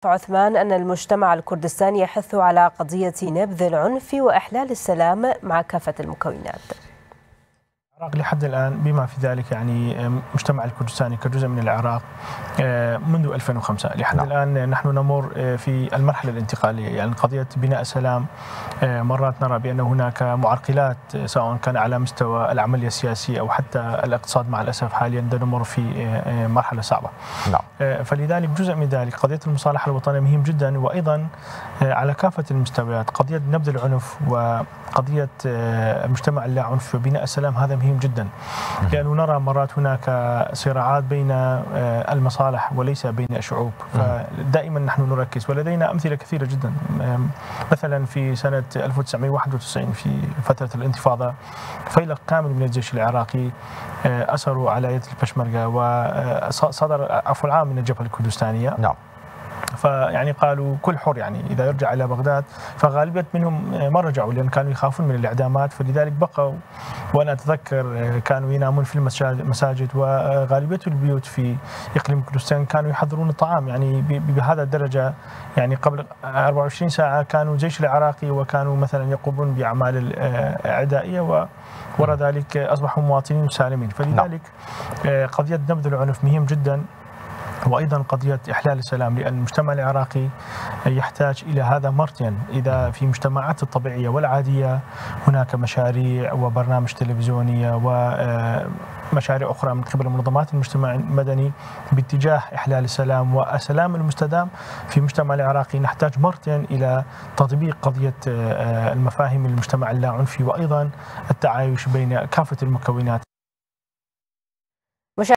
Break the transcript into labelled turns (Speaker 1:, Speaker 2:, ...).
Speaker 1: عثمان أن المجتمع الكردستاني يحث على قضية نبذ العنف وإحلال السلام مع كافة المكونات.
Speaker 2: العراق لحد الآن بما في ذلك يعني مجتمع الكردستاني كجزء من العراق منذ 2005 لحد الآن نحن نمر في المرحلة الانتقالية، يعني قضية بناء السلام مرات نرى بأن هناك معرقلات سواء كان على مستوى العملية السياسية أو حتى الاقتصاد. مع الأسف حاليا نمر في مرحلة صعبة. فلذلك جزء من ذلك قضية المصالحة الوطنية مهم جدا، وأيضا على كافة المستويات قضية نبذ العنف وقضية المجتمع اللا عنف وبناء السلام هذا مهم جدا، لأنه نرى مرات هناك صراعات بين المصالح وليس بين الشعوب. فدائما نحن نركز، ولدينا أمثلة كثيرة جدا. مثلا في سنة 1991 في فترة الانتفاضة فيلق كامل من الجيش العراقي أسروا على يد البشمركة، وصدر عفو العام من الجبهة الكردستانية. فيعني قالوا كل حر، يعني إذا يرجع إلى بغداد. فغالبية منهم ما رجعوا لأن كانوا يخافون من الإعدامات، فلذلك بقوا. وأنا أتذكر كانوا ينامون في المساجد، وغالبية البيوت في إقليم كردستان كانوا يحضرون الطعام يعني بهذا الدرجة. يعني قبل 24 ساعة كانوا الجيش العراقي وكانوا مثلا يقومون بأعمال العدائية، وراء ذلك أصبحوا مواطنين سالمين. فلذلك قضية نبذ العنف مهم جدا، وأيضا قضية إحلال السلام، لأن المجتمع العراقي يحتاج إلى هذا مرتين. إذا في المجتمعات الطبيعية والعادية هناك مشاريع وبرنامج تلفزيونية ومشاريع أخرى من قبل منظمات المجتمع المدني باتجاه إحلال السلام والسلام المستدام. في المجتمع العراقي نحتاج مرتين إلى تطبيق قضية المفاهيم المجتمع اللا عنفي، وأيضا التعايش بين كافة المكونات.